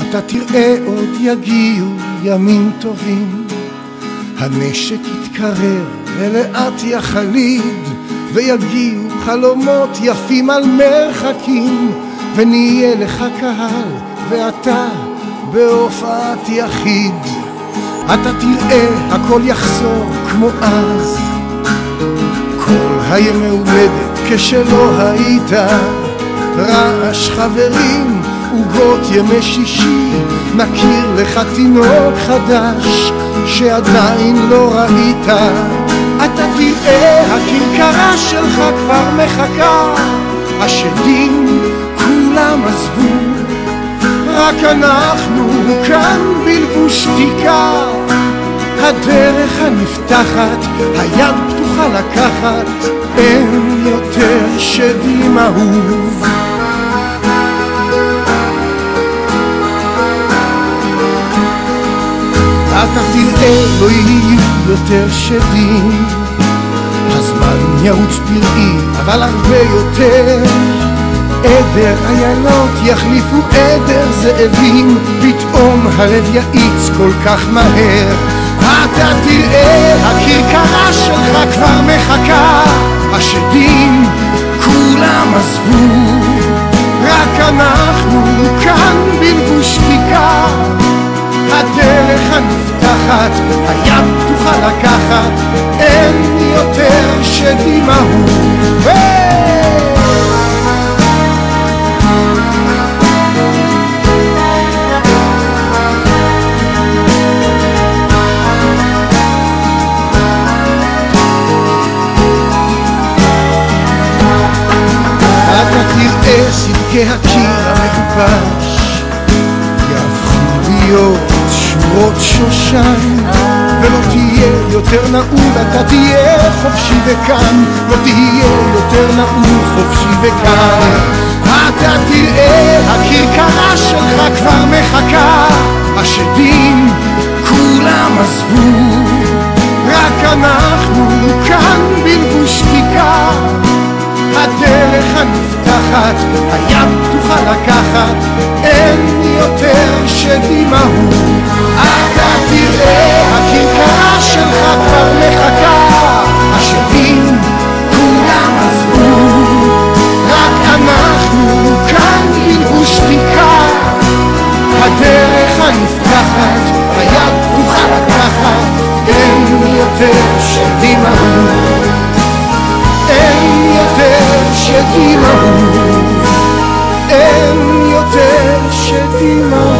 אתה תראה עוד יגיעו ימים טובים, הנשק יתקרר ולאט יחליד, ויגיעו חלומות יפים על מרחקים, ונהיה לך קהל ואתה בהופעת יחיד. אתה תראה הכל יחזור כמו אז, כל הימי הולדת כשלא היית, רעש חברים עוגות ימי שישי, נכיר לך תינוק חדש שעדיין לא ראית. אתה תראה הכרכרה שלך כבר מחכה, השדים כולם עזבו, רק אנחנו כאן בלבוש שתיקה. הדרך הנפתחת, היד פתוחה לקחת, אין יותר שדים אהוב. אתה תראה לא יהיו יותר שדים, הזמן יעוץ פראי אבל הרבה יותר, עדר איילות יחליפו עדר זאבים, פתאום הלב יאיץ כל כך מהר. אתה תראה הכרכרה שלך כבר מחכה, השדים כולם עזבו, רק אנחנו כאן בלבוש שתיקה. הדרך הנפתחת, היד פתוחה לקחת, אין יותר שדים אהוב. אתה תראה סדקי הקיר המגובש יהפכו להיות שורות שושן, ולא תהיה יותר נעול, אתה תהיה חופשי וכאן, לא תהיה יותר נעול, חופשי וכאן. אתה תראה הכרכרה שלך כבר מחכה, השדים כולם עזבו, רק אנחנו כאן בלבוש שתיקה. הדרך הנפתחת, היד פתוחה לקחת, אין יותר שדים אהוב. אתה תראה הכרכרה שלך כבר מחכה, השדים כולם עזבו, רק אנחנו כאן בלבוש שתיקה. הדרך הנפתחת, היד פתוחה לקחת, אין יותר שדים אהוב, אין יותר שדים אהוב, אין יותר שדים אהוב.